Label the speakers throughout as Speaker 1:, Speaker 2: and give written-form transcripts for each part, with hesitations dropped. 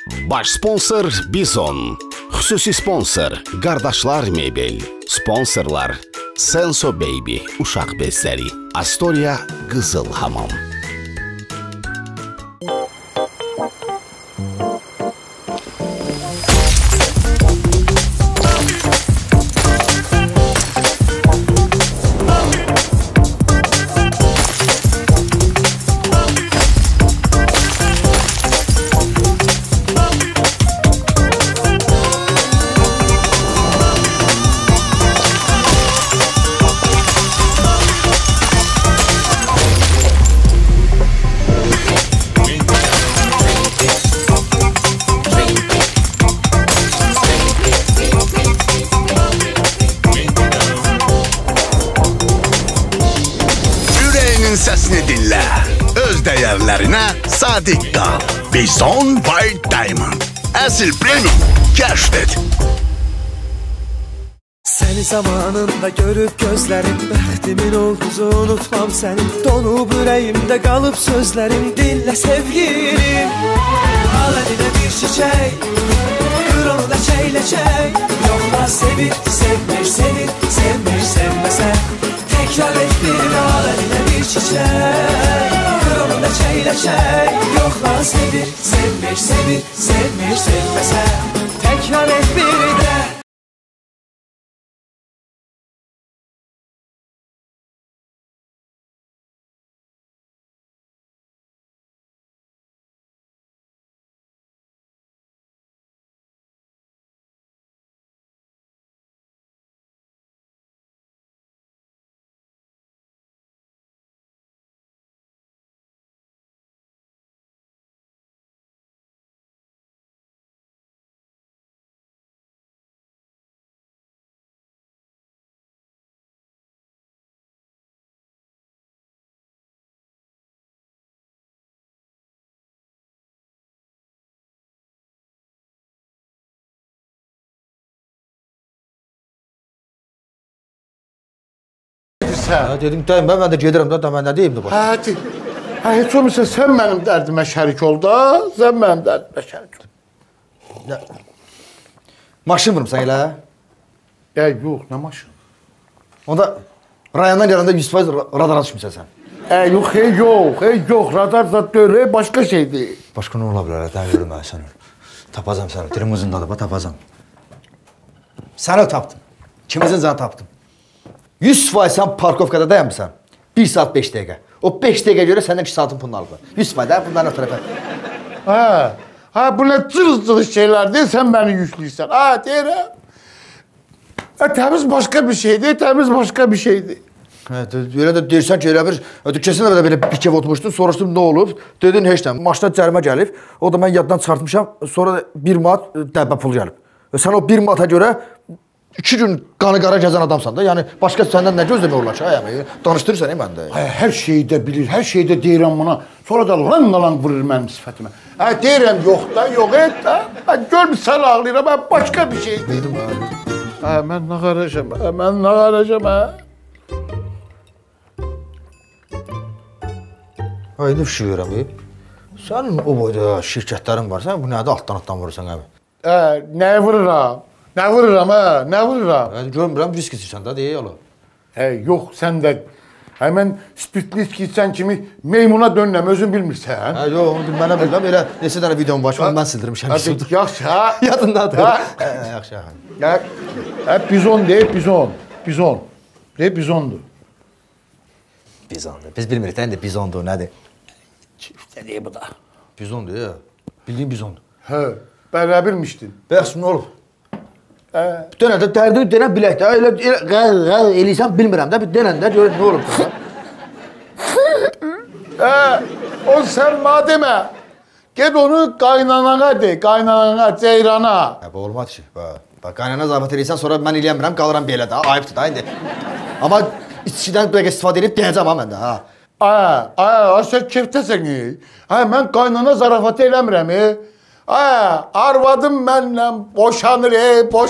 Speaker 1: Baş sponsor Bizon. Xüsusi sponsor Qardaşlar Mebel. Sponsorlar Senso Baby uşaq bezləri. Astoria Qızıl Hamam.
Speaker 2: Səsini dinlə, öz dəyərlərinə sadiq qal. Bizon White Diamond, əsl premium, kəşf et.
Speaker 3: Səni zamanında görüb gözlərim, bəxtimin olduzu unutmam sənin. Donub ürəyimdə qalıb sözlərim, dinlə sevgilim. Al əlinə bir çiçək, qır onu da çək. Yoxlar sevir, sevmir, sevir, sevmir, sevməsən. Təkrar et bir al əlinə bir çiçək, qır onu da çək. Yoxlar sevir, sevmir, sevir, sevmir, sevməsən. Təkrar et bir də.
Speaker 4: Dedim dayım ben de gedirəm da mən nə deyim də bax.
Speaker 5: Heç olmasa sən mənim dərdimə şərik ol da, sən mənim dərdimə şərik ol.
Speaker 4: Maşın vurmuşsan elə?
Speaker 5: Yox, nə maşın?
Speaker 4: Onda rayondan gələndə 100% radara düşmüsən sən.
Speaker 5: Yox, radar zat deyil, başqa şeydir.
Speaker 4: Başqa nə ola bilər? Dən görüm mən səni. Tapacam səni, dilim uzundadır, tapacam. Səni tapdım, kimizin canı tapdım. 100% sən parkovkada dayanmışsan. 1 saat 5 dəqiqə. O 5 dəqiqə görə səndən 2 saatin pulunu alıb. 100% də bunların o tərəfə.
Speaker 5: Bu nə cırız şeylər deyil, sən məni yükləyirsən. Deyirəm. Təmiz başqa bir şeydir, təmiz başqa bir şeydir.
Speaker 4: Elə də deyirsən ki, elə bir, kesin də belə bir kev oturmuşdun, soruşdum nə olub? Dedin, heç nə, maşına cərimə gəlib, o da mən yaddan çıxartmışam, sonra 1 manat dəbbə pul gəlib. Sən o 1 manata görə 2 gün qanı qara gəzən adamsan da, yəni başqa səndən nə gözləmək olar ki, danışdırırsan məndə.
Speaker 5: Hər şeyi də bilir, hər şeyi də deyirəm buna, sonra da lan vurur mənim sifətimə. Deyirəm, yox da, yox et da, görmüsən ağlayıram, başqa bir şey deyirəm. Mən nə qaracam,
Speaker 4: İndi fikir verirəm, sənin o boyda şirkətlərin var, sən bu nədə altdan vurursan, əmi?
Speaker 5: Nəyə vururam? Nə vururam, nə vururam?
Speaker 4: Görmürəm, risk içirsən də, deyək ola.
Speaker 5: Yox, sən də həmən spirtli içki içən kimi meymuna dönürəm, özün bilmirsən.
Speaker 4: Yox, onu mənə bilməm, elə neçə dənə videom var, mən sildirmişəm.
Speaker 5: Yaxşı,
Speaker 4: yadındadır. Yaxşı,
Speaker 5: bizon deyib, bizon. Deyib, bizondur.
Speaker 4: Bizondur, biz bilmirik, indi bizondur, nədir?
Speaker 5: Çiftə deyib bu da.
Speaker 4: Bizondur, ya, bildiyin bizondur.
Speaker 5: Bərə bilmişdin.
Speaker 4: Bəxş, nə olub? Bir dənə də dərdini denə bilək də, elə eləysən bilmirəm də, bir denən də görək nə olub da.
Speaker 5: O sən mademə, ged onu qaynanana de, qaynanana, ceyrana.
Speaker 4: Bu olmaz ki, qaynana zabit eləysən, sonra mən eləyəmirəm, qalıram belə də, ayıbdır da indi. Amma içkidən bir dəqiqə istifadə edib deyəcəm ha mən də, ha.
Speaker 5: Sən kefdəsən, mən qaynana zarafatı eləmirəm, arvadım mənlə boşanır,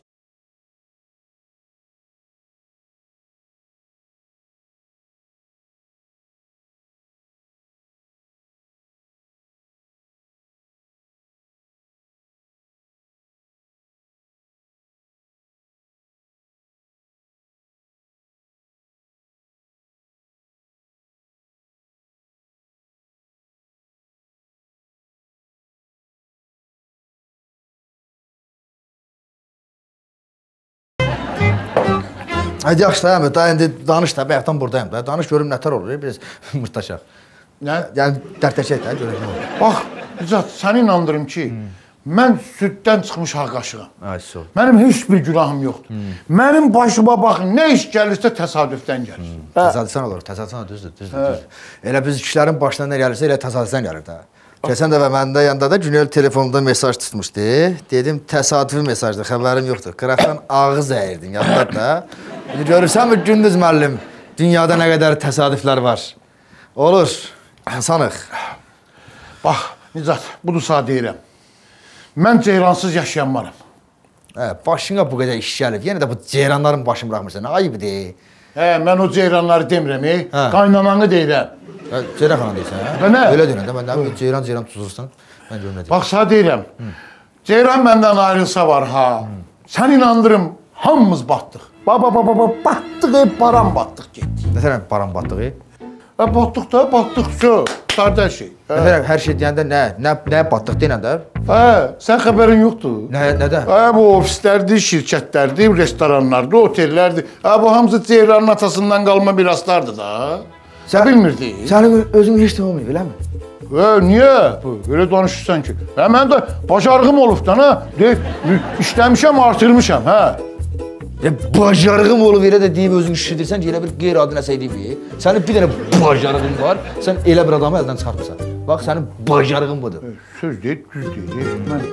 Speaker 4: Hadi yaxşı da, Əhməd, daha indi danış da, bayaqdan buradayım da. Danış görüm nətər olur, biraz mırtaşaq.
Speaker 5: Nə?
Speaker 4: Yəni, dərtləşək də, görək nə olur.
Speaker 5: Bax, İzzat, səni inandırım ki, mən süddən çıxmış ağ qaşığam.
Speaker 4: Ay, sağ ol.
Speaker 5: Mənim heç bir günahım yoxdur. Mənim başıma baxın, nə iş gəlirsə təsadüfdən gəlir.
Speaker 4: Təsadüfən olur, təsadüfən düzdür. Elə biz kişilərin başına nə gəlirsə, elə təsadüfən gəlir də. Keçən dəfə məndə yanında da Günel telefonunda mesaj tutmuşdu. Dedim, təsadüfi mesajdır, xəbərim yoxdur. Qıraqdan ağız əyirdim, yadlar da. Görürsən mi Gündüz müəllim, dünyada nə qədər təsadüflər var. Olur, sanıq.
Speaker 5: Bax, Nizat, budur sağ deyirəm. Mən ceyransız yaşayanmaram.
Speaker 4: Başına bu qədər iş gəlib, yenə də bu ceyranların başını bıraxmırsan, ayıb deyil.
Speaker 5: Mən o ceyranları demirəm, qaynananı deyirəm.
Speaker 4: Ceyran xanım deyirsən, hə?
Speaker 5: Və nə?
Speaker 4: Öyle deyirəm də, mən də ceyran tuzursan, mən görüm nə deyirəm.
Speaker 5: Bax, sağ deyirəm. Ceyran məndən ayrılsa var, ha. Sən inandırım, hamımız batdıq. Batdıq, baran batdıq getdik.
Speaker 4: Nətərəm baran batdığı?
Speaker 5: Batdıq da, batdıq, qardaş şey.
Speaker 4: Nətərəm hər şey deyəndə nə batdıq deyən də?
Speaker 5: Sən xəbərin yoxdur.
Speaker 4: Nədə?
Speaker 5: Bu ofislərdir, şirkətlərdir, restoranlardır, otellərdir. Bu hamısı Ceyranın atasından qalma miraslardır da. Sən bilmirdin?
Speaker 4: Sənin özün heç də olmayıb, elə mi?
Speaker 5: Niyə? Öyle danışırsan ki. Mən də bacarığım olubdan, işləmişəm, artırmışam, hə?
Speaker 4: Bacarığım olub elə də deyib özün şişirdirsən ki, elə bir qeyri-adi nəsə edib. Sənin bir dənə bacarığın var, sən elə bir adamı əldən çıxartmırsan. Bax, sənin bacarığın budur.
Speaker 5: Söz deyil, düz deyil.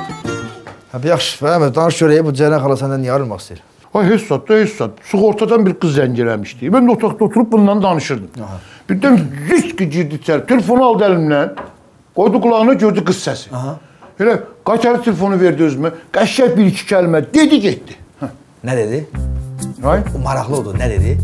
Speaker 4: Yaxşı, danış görək, bu Ceyran xala səndən niyə ayrılmaq istəyir?
Speaker 5: Heç zat. Sığortadan bir qız zəng eləmişdi. Mən də otaqda oturub bundan danışırdım. Birdən risk girdi içəri, telefonu aldı əlimdən, qoydu qulağına, gördü qız səsi. Elə qaytarı telefonu verdi özümə, qəşəng bir-iki kəlmə dedi, getdi.
Speaker 4: Nə dedi? Maraqlı oldu, nə dedi?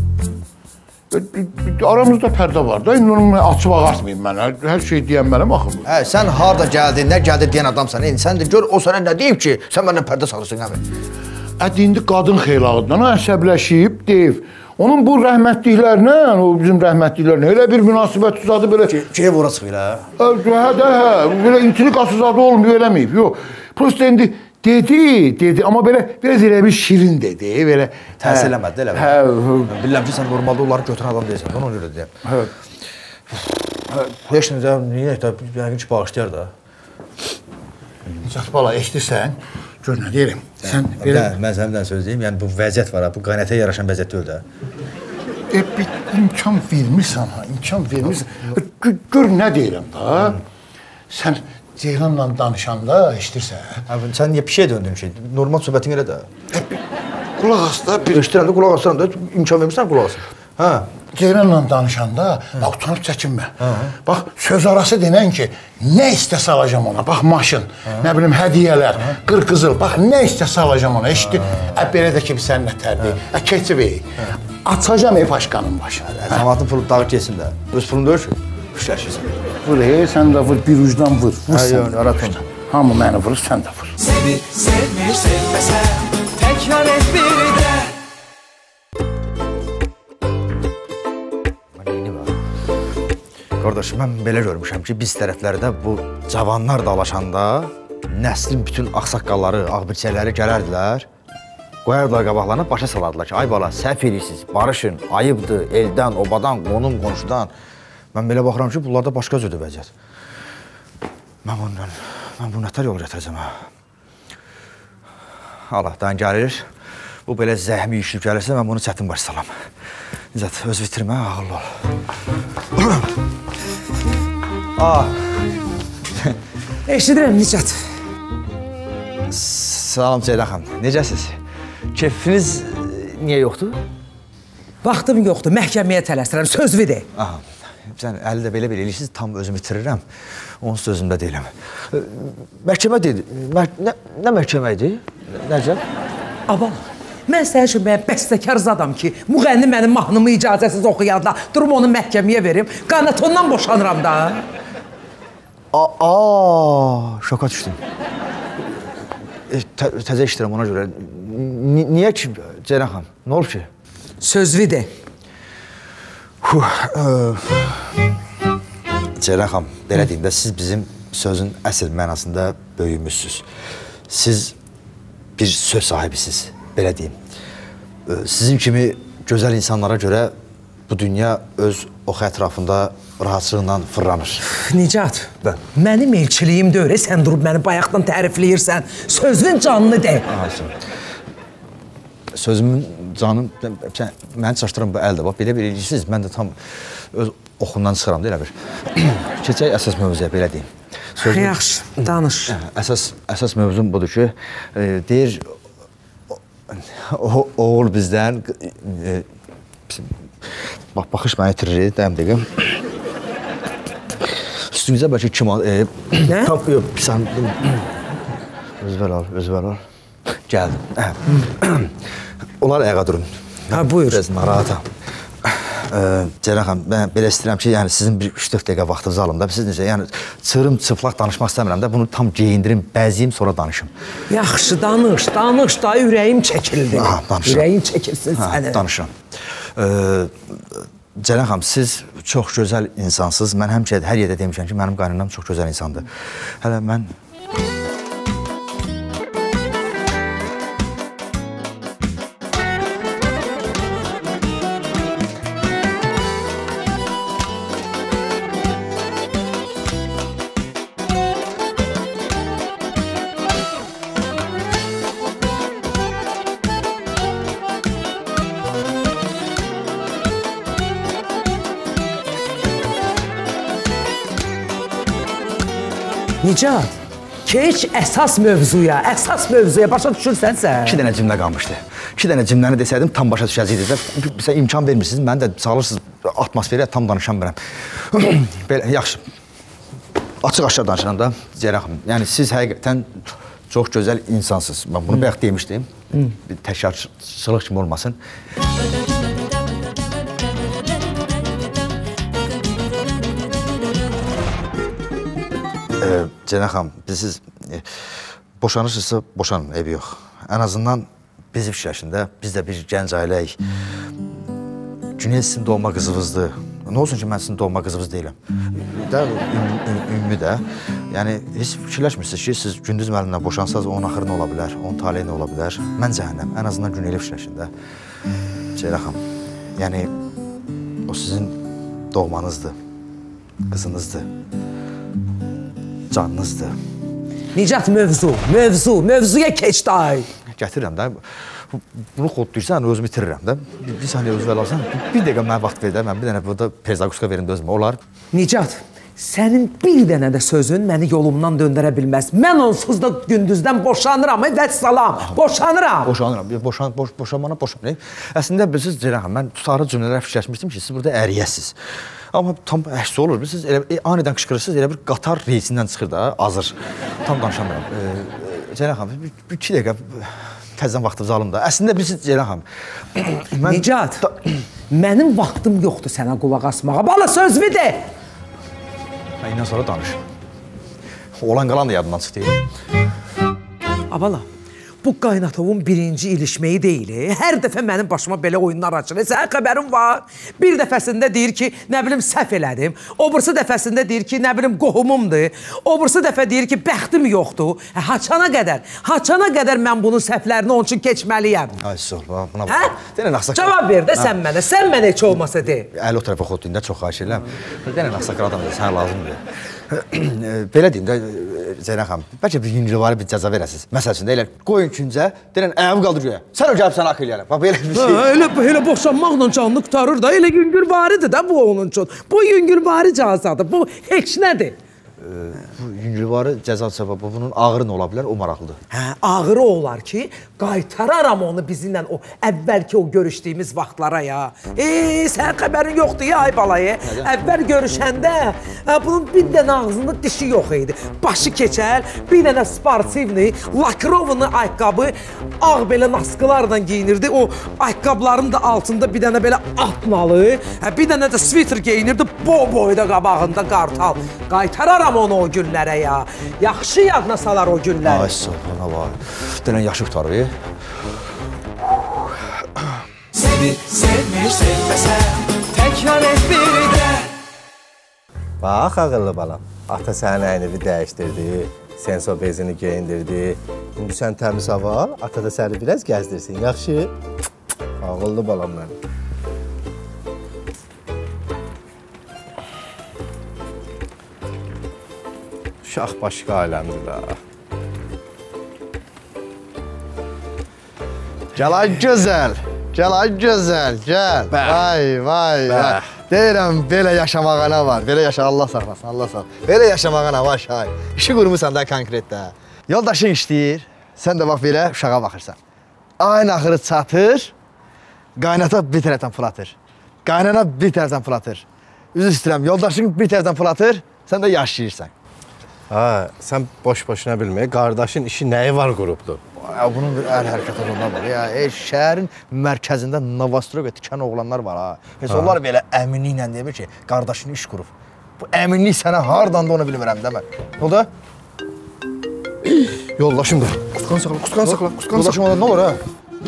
Speaker 5: Aramızda pərdə var da, indi onu açıb ağartmayayım mən, hər şey deyən mənəm axı bu.
Speaker 4: Sən harada gəldin, nə gəldi deyən adamsan, sən də gör, o sənə nə deyib ki, sən məndən pərdə salırsan, əmi.
Speaker 5: İndi qadın xeylağından əsəbləşib, deyib. Onun bu rəhmətliklərlə, o bizim rəhmətliklərlə elə bir münasibət tuzadı belə...
Speaker 4: Ev ora çıxır,
Speaker 5: hə? Belə intriqası zadı olmuyor, eləməyib, yox. Prosta indi dedi, amma belə biraz elə bir şirin dedi, belə...
Speaker 4: Təhsil eləmədi, elə mi? Bilirəm ki, sən normalda onları götürən adam deyilsən, ona görə deyəm. Heç necə, niyə yəqin ki, bağışlayar da.
Speaker 5: Nicat bala, eşdirsən? Gör nə deyirəm.
Speaker 4: Mən səndən söz deyim, yəni bu vəziyyət var, bu qaynətə yaraşan vəziyyət deyil də.
Speaker 5: Bir imkan vermirsən, imkan vermirsən. Gör nə deyirəm da. Sən Ceyranla danışanda eşdirsən.
Speaker 4: Sən niyə bir şey döndün ki? Normal söhbətin elə də.
Speaker 5: Qulaq as da.
Speaker 4: Eşdirəndə qulaq asıram da, imkan vermirsən qulaq asın.
Speaker 5: Ceyranla danışanda, bax, utanıb çəkinmə. Bax, söz arası denən ki, nə istəsə alacam ona. Bax, maşın, nə bilim, hədiyələr, qırqızıl, bax, nə istəsə alacam ona. Eşitdi, belə də ki, sən nətərdir, keçib açacam paşkanın başına.
Speaker 4: Samatın pulu dağıt geçsin də. Öz pulunu döyür ki, şişərşirsən.
Speaker 5: Vur, sən də vur, bir ucdan vur.
Speaker 4: Aratın.
Speaker 5: Hamı məni vurur, sən də vur.
Speaker 3: Sevir, sevmir, sevməsən, təkrar et bir də.
Speaker 4: Qardaş, mən belə görmüşəm ki, biz tərəflərdə bu cavanlar dalaşanda nəslin bütün ağsaqqalları, ağbirçəkləri gələrdilər, qoyardılar qabaqlarına, başa salardılar ki, ay bala, səhv edirsiniz, barışın, ayıbdır, eldən, obadan, qonum, qonşudan. Mən belə baxıram ki, bunlarda başqa cürdür vəziyyət. Mən bunu nətər yol gətirəcəm, ha? Allahdan gəlir, bu belə zəhmi işlib gəlirsə, mən bunu çətin baş salam. Nizat, öz bitirmə, ağırlı ol.
Speaker 6: Eşidirəm, Nicat.
Speaker 4: Salam Ceylan xanım, necəsiz? Keyfiniz niyə yoxdur?
Speaker 6: Vaxtım yoxdur, məhkəməyə tələsdirəm, söz ver.
Speaker 4: Sən əli də belə eləyirsiniz, tam özümü itirirəm, onun sözümdə deyiləm. Məhkəmə dedi, nə məhkəmə idi? Nəcəb?
Speaker 6: Abal, mən sənin üçün bəstəkar zadam ki, müğənni mənim mahnımı icazəsiz oxuyanda durum onu məhkəməyə verim, qanatondan boşanıram da.
Speaker 4: Şoka düşdüm. Təzə işdirəm ona görə. Niyə ki, Ceylan xanım, nə olub ki?
Speaker 6: Sözvü de.
Speaker 4: Ceylan xanım, belə deyim də, siz bizim sözün əsl mənasında böyümüşsünüz. Siz bir söz sahibisiniz, belə deyim.
Speaker 7: Sizin kimi gözəl insanlara görə bu dünya öz oxu ətrafında rahatçılıqla fırlanır.
Speaker 6: Nicat, mənim elçiliyim deyil, sən durub məni bayaqdan tərifləyirsən. Sözün canını de.
Speaker 7: Sözümün canım, məni çaşdıran bu əldə, bax, belə bilirsiniz, mən də tam öz oxundan çıxıram, deyil bir. Keçək əsas mövzuya, belə deyim.
Speaker 6: Yaxşı, danış.
Speaker 7: Əsas mövzum budur ki, deyir, oğul bizdən, baxış məni itirir, dəyəm deyim. Üstünüzə bəlkə kim al,
Speaker 6: nə?
Speaker 7: Yox, sən, özvəl al. Gəldim. Onlar ayağa durun.
Speaker 6: Ha, buyur.
Speaker 7: Biraz narahatam. Ceyran xanım, mən belə istəyirəm ki, yəni sizin bir 3-4 dəqiqə vaxtınızı alım da. Siz necə, yəni çığırım, çıplaq danışmaq istəmirəm də, bunu tam geyindirim, bəziyim, sonra danışım.
Speaker 6: Yaxşı, danış da, ürəyim çəkildi.
Speaker 7: Danışım.
Speaker 6: Ürəyim çəkilsin səni.
Speaker 7: Danışım. Ceyran xanım, siz çox gözəl insansınız. Mən həmişə hər yerdə demişəm ki, mənim qaynanam çox gözəl insandır. Hələ mən...
Speaker 6: Nicat, keç əsas mövzuya, başa düşürsənsə.
Speaker 7: 2 dənə cümlə qalmışdı. 2 dənə cümləni desəydim, tam başa düşəcəydiniz. Bizə imkan vermirsiniz, mən də salırsınız atmosferiyə, tam danışam biləm. Belə, yaxşı. Açıq-aşağı danışıram da, Ceyran xanım. Yəni, siz həqiqətən çox gözəl insansınız. Mən bunu bayaq demişdim. Bir təkrarçılıq kimi olmasın. Ceyran xanım, siz boşanırsınızsa boşanın, evi yox. Ən azından bizim fikirləşində biz də bir gənc ailəyik. Günel sizin doğma qızınızdır. Nə olsun ki, mən sizin doğma qızınız deyiləm. Ümumi də. Yəni, heç fikirləşmirsiniz ki, siz Gündüz müəllimlə boşansaz, onun axırı nə ola bilər, onun taleyi nə ola bilər. Mən cəhənnəm, ən azından Güneli fikirləşində. Ceyran xanım, yəni, o sizin doğmanızdır, qızınızdır. Canınızdır.
Speaker 6: Nicat, mövzuya keç day.
Speaker 7: Gətirirəm də, bunu kodlayırsan, özümü itirirəm də. Bir saniyə özü verərsən, bir dəqiqə mənə vaxt ver də, mən bir dənə burada pezaquska verim də özümə, olar.
Speaker 6: Nicat, sənin bir dənə də sözün məni yolumdan döndərə bilməz. Mən onsuz da Gündüzdən boşanıram, vəssalam, boşanıram. Boşanmana boşanmayım. Əslində, bilirsiniz, Ceyran xanım, mən sarı cümlələr fikirləşmişdim ki, siz burada əriyəsiz. Amma tam əks olur, bilirsiniz, anidən qışqırırsınız, elə bir qatar reysindən çıxır da, azır. Tam danışamıram. Ceyran xanım, bir 2 dəqiqə təzdən vaxtınızı alın da. Əslində, bilirsiniz, Ceyran xanım, Nicat, mənim vaxtım yoxdur sənə qulaq asmağa. Bala, sözvü de!
Speaker 7: İndən sonra danış. Olan qalan da yadımdan çıxdı.
Speaker 6: Abala, bu qaynatovun birinci ilişməyi deyil. Hər dəfə mənim başıma belə oyunlar açır. Sənin xəbərin var. Bir dəfəsində deyir ki, nə bilim, səhv elədim. O birisi dəfəsində deyir ki, nə bilim, qohumumdur. O birisi dəfə deyir ki, bəxtim yoxdur. Haçana qədər mən bunun səhvlərini onun üçün keçməliyəm.
Speaker 7: Ay, sol, buna bax. Denən axsaq.
Speaker 6: Cavab ver də sən mənə. Sən mənə heç olmasa de.
Speaker 7: Əli o tərəfə xodlayında çox xahiş edirəm. Denən axsaq adam da sənə lazımdır. Belə deyim də, Ceyran xanım, bəlkə bir yüngülvari bir cəza verəsiniz. Məsəl üçün də elə qoyun küncə, deyilən əyəmi qaldır göyə. Sən o gəlib sənə akıl eləyərəm. Bax, belə bir şey.
Speaker 6: Elə boşanmaqla canını qurtarır da, elə yüngülvaridir da bu onun üçün. Bu yüngülvari cəzadır, bu heç nədir?
Speaker 7: Bu yüngülvari cəza səbəbi, bunun ağırı nə ola bilər, o maraqlıdır.
Speaker 6: Hə, ağırı olar ki, qaytararam onu bizimlə o əvvəlki o görüşdüyümüz vaxtlara ya. Sən xəbərin yoxdur ya, ay balayı. Əvvəl görüşəndə bunun bir dənə ağzında dişi yox idi. Başı keçəl, bir dənə sportivni, lakrovunu ayaqqabı, ağ belə naskılarla giyinirdi. O ayaqqabıların da altında bir dənə belə atnalı, bir dənə də sviter giyinirdi, boyda qabağında qartal. Qaytararam onu o günlərə ya. Yaxşı yadına salar o günlər.
Speaker 7: Ay, sağ var. Denən yaşı qutarır.
Speaker 3: Seni sevmir sevməsən, təkrar et bir də.
Speaker 8: Bax, ağıllı balam. Ata sənin əynini dəyişdirdi, senso bezini geyindirdi. İndi sən təmiz hava al, ata da səni biraz gəzdirsin, yaxşı? Ağıllı balam mənim. Şah başqa aləmdir də.
Speaker 7: Gəl ay gözəl. Gəl ay gözəl, gəl. Vay, vay, vay. Deyirəm, belə yaşamağa nə var? Belə yaşa, Allah saxlasın, Allah saxlasın. Belə yaşamağa nə var şay? İşi qurmusan da konkretdə. Yoldaşın işləyir, sən də bax belə uşağa baxırsan. Ayın axırı çatır, qaynata bir tərəfdən fırlatır. Qaynana bir tərəfdən fırlatır. Üzr istəyirəm, yoldaşın bir tərəfdən fırlatır, sən də yaşayırsan.
Speaker 8: Ha, sən boş-boşuna bilmə, qardaşın işi nəyi var qurubdur?
Speaker 7: Bunun bir əl hərəkət olanlar var. Ya, şəhərin mərkəzində Novostroyevə tikən oğlanlar var ha. Heç onlar belə əminliklə demir ki, qardaşın iş qurub. Bu əminlik sənə hardan da onu bilmirəm demə. Ne oldu?
Speaker 8: Yoldaşımdır. Qusqan saxla, qusqan saxla, qusqan saxla.
Speaker 7: Yoldaşım orada nə olur ha?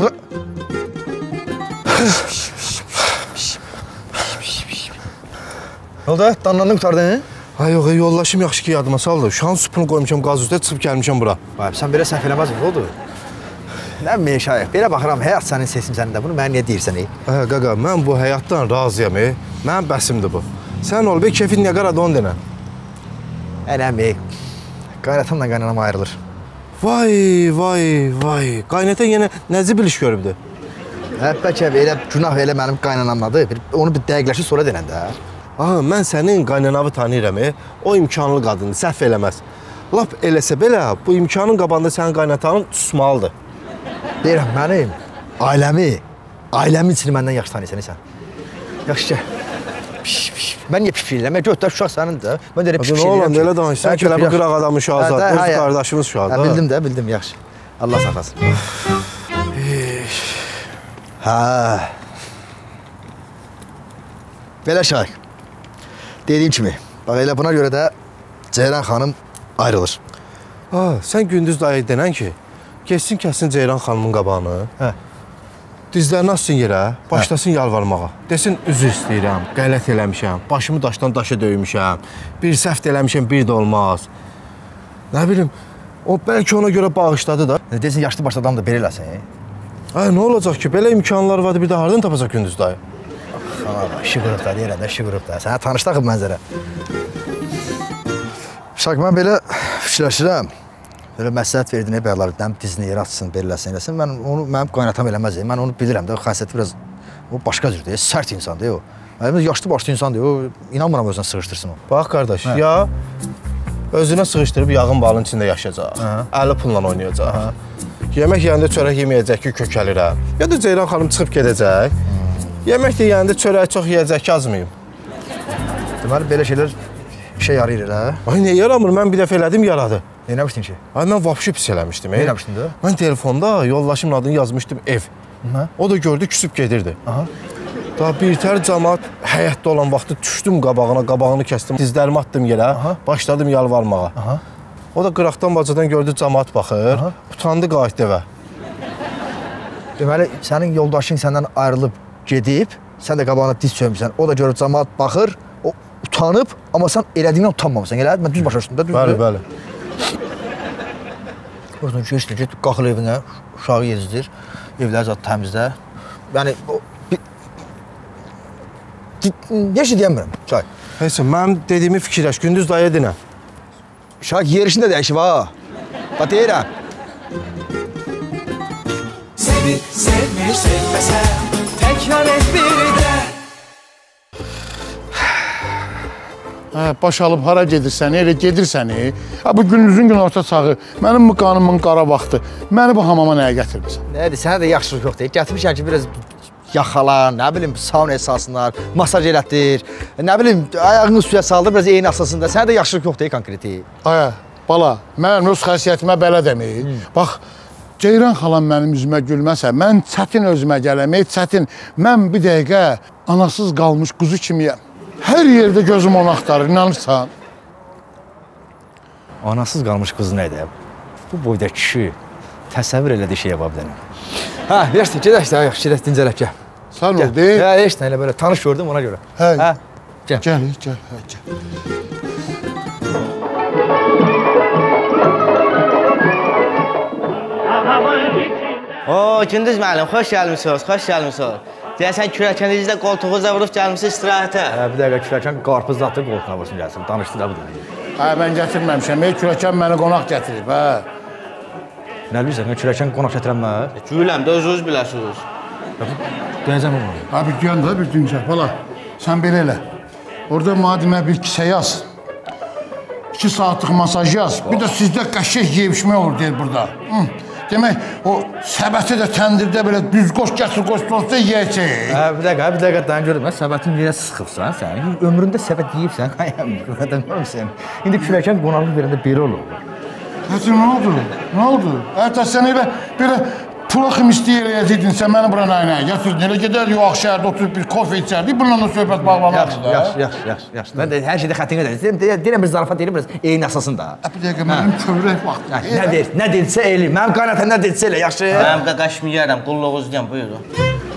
Speaker 7: Ne oldu? Danlandın qurtardın?
Speaker 8: Ha yox, yoldaşım yaxşı ki yadıma saldı. Uşağın supunu qoymuşam qaz üstə, çıxıb gəlmişəm bura.
Speaker 7: Bayım, sən belə səhv eləməzsin, ne oldu? Nə meşayıq, belə baxıram, həyat sənin sesim sənin də, bunu mənə niyə deyirsən, ey?
Speaker 8: Hə, qaqa, mən bu həyatdan razıyam, ey. Mənim bəsimdir bu. Sən ol, kefin nə qaradı onu denə.
Speaker 7: Ələm, ey. Qaynatamla qaynanam ayrılır.
Speaker 8: Vay, vay, vay. Qaynatan yenə nəcib iş görübdür.
Speaker 7: Hə, bəlkə elə günah elə mənim qaynanamladır. Onu bir dəqiqləşir sonra denən də.
Speaker 8: Aha, mən sənin qaynanavı tanıyıram, o imkanlı qadındır, səhv eləməz. Lap eləsə belə, bu imkanın qabanda sənin qaynatanın tutmalıdır.
Speaker 7: Deyirəm, mənim ailəmin içini məndən yaxşı tanıyırsan, sən. Yaxşı, mən niyə pişik eləyəm? Götür, uşaq sənindir. Mən deyirəm, pişik eləyəm ki.
Speaker 8: Nə olan, elə danışsan ki, bu qıraq adamın uşağıdır, öz qardaşımız uşağıdır.
Speaker 7: Bildim də, bildim, yaxşı. Allah saxlasın. Hə. Belə şahik. Dediyim kimi, bax elə buna görə də Ceyran xanım ayrılır.
Speaker 8: Ha, sən gündüz dayı denən ki, geçsin kəssin Ceyran xanımın qabağını.
Speaker 7: Hə.
Speaker 8: Dizlərini assın yerə, başlasın yalvarmağa. Desin, üzr istəyirəm, qələt eləmişəm, başımı daşdan daşa döymüşəm, bir səhv eləmişəm, bir də olmaz. Nə bilim, o bəlkə ona görə bağışladı da.
Speaker 7: Desin, yaşlı başlı adam da belə eləsin.
Speaker 8: Ay, nə olacaq ki, belə imkanlar vardı, bir də hardan tapacaq gündüz dayı?
Speaker 7: İşi qırıq da, deyirəm də, işi qırıq da. Sənə tanışdaq mənzərə. Şak, mən belə fikirləşirəm. Belə məsləhət verdin, bəyələr, dizini yerə açsın, beləsin, eləsin. Mənim qaynatam eləməz. Mən onu bilirəm də, o xəsiyyəti biraz başqa cürdür, sərt insandır o. Yaşlı başlı insandır, o inanmıram özünə sığışdırsın o.
Speaker 8: Bax, qardaş, ya özünə sığışdırıb yağın balın içində yaşayacaq, əli pulla oynayacaq. Yemək yəyəndə çörək yeməyəcək ki, kökəlirəm. Ya da Ceyran xanım çıxıb gedəcək. Yemək də yəyəndə çörək çox yeyəcək ki, azmayım.
Speaker 7: Deməli, belə şeylər işə yarayır elə.
Speaker 8: Ay, niyə yaramır? Mən bir dəfə elədim, yaradı.
Speaker 7: Neynəmişdin ki?
Speaker 8: Ay, mən vapşı pis eləmişdim.
Speaker 7: Neynəmişdin də?
Speaker 8: Mən telefonda yoldaşımın adını yazmışdım, ev. O da gördü, küsüb gedirdi. Daha birtər cəmaat həyətdə olan vaxtı düşdüm qabağını kəsdim, dizlərimi attım yerə, başladım yalvarmağa. O da qıraqdan bacadan gördü, cəmaat baxır, utandı, qayıtdı evə.
Speaker 7: Deməli, sənin yoldaşın səndən ayrılıb gedib, sən də qabağına diz çöymüsən, o da görür, cəmaat baxır, o utanıb, amma sən elədiyindən utanmamısan, elə? Mən düz başa düşdüm də, düzdür?
Speaker 8: Bəli, bəli.
Speaker 7: Özünün keçdi, get, qalxır evinə, uşağı yezdir, evləri zat təmizlə. Yəni, heç deyəmirəm, Şahik.
Speaker 8: Neyse, mənim dediyimi fikirləş, gündüz dayı dinə.
Speaker 7: Şahik, yerişində dəyişib, ha. Bax, deyirəm.
Speaker 3: Seni sevmir, sevməsəm, təkrar et bir də.
Speaker 5: Baş alıb hara gedirsən, elə gedirsən. Bu gününüzün gün orta çağı, mənim bu qanımın qara vaxtı, məni bu hamama nəyə gətirmirsən?
Speaker 7: Nədir, sənə də yaxşılıq yoxdur. Gətirmişəm ki, biraz yaxalar, nə bilim, sauna esasınlar, masaj elətdir, nə bilim, ayağını suya saldır, biraz eyni asasında. Sənə də yaxşılıq yoxdur, konkreti.
Speaker 5: Aya, bala, mən öz xəsiyyətimə belə deməyim. Bax, Ceyran xalam mənim üzümə gülməsə, mən çətin özümə gələm, çətin. Mən bir dəqiqə anasız qalmış quzu kimiyəm. Hər yerdə gözüm onu axtarır, inanırsan?
Speaker 7: Anasız qalmış qız nədir? Bu boyda kişi təsəvvür elədiyi şeyə bax bilərəm. Hə, yaxşı, gedək də, yaxşı, gedək, dincələk, gəl.
Speaker 5: Sən ol, deyil?
Speaker 7: Hə, heç nə, elə belə tanış gördüm ona görə.
Speaker 5: Hə,
Speaker 7: gəl.
Speaker 5: Gəl, gəl.
Speaker 9: Oo, Gündüz müəllim, xoş gəlmisiniz, xoş gəlmisiniz. Deyəsən kürəkənizdə qoltuğunuza vurub gəlmisiniz istirahətə.
Speaker 4: Bir dəqiqə kürəkən qarpız atdı qoltuğuna vursun gəlsin. Danışdı da bu da.
Speaker 5: Mən gətirməmişəm. Kürəkən məni qonaq gətirib,
Speaker 4: Nə bilirsən, kürəkən qonaq gətirənməz?
Speaker 9: Güləm də özünüz biləsiniz.
Speaker 4: Deyəcəm onu.
Speaker 5: Bir deyən də bir dincək. Bala, sən belə elə. Orada madimə bir kisə yaz. 2 saatlıq masaj yaz. Bir də sizdə qəşək yeyişmək olur deyir burada. Demək, o səbəti də təndirdə belə düz qoş gətir, qoş dostda yiyəcək.
Speaker 4: Bir dəqiqə dən görüm. Səbətin yerə sıxıbsan sən. Ömründə səbət yeyibsən. Qadan görmüsən. İndi kürəkən qonaqlıq verəndə belə olur.
Speaker 5: Hətta nə oldu? Nə oldu? Hətta sən elə belə pula ximisti eləyəcəkdin, sən məni bura nə gətirdin. Elə gedərdik o şəhərdə oturub bir kofe içərdik, bununla da söhbət bağlanardı da.
Speaker 4: Yaxşı. Mən də hər şeydə xəttinə edəcəm. Deyirəm bir zarafat deyirəm, biraz eyni əsasında.
Speaker 5: Bir dəqiqə, mənim kövrək vaxtı.
Speaker 4: Nə deyilsə elə, mənim qaynatan nə deyilsə elə, yaxşı.
Speaker 9: Mənim də qaşmiyərəm, qulluğuzdayım, buyurun.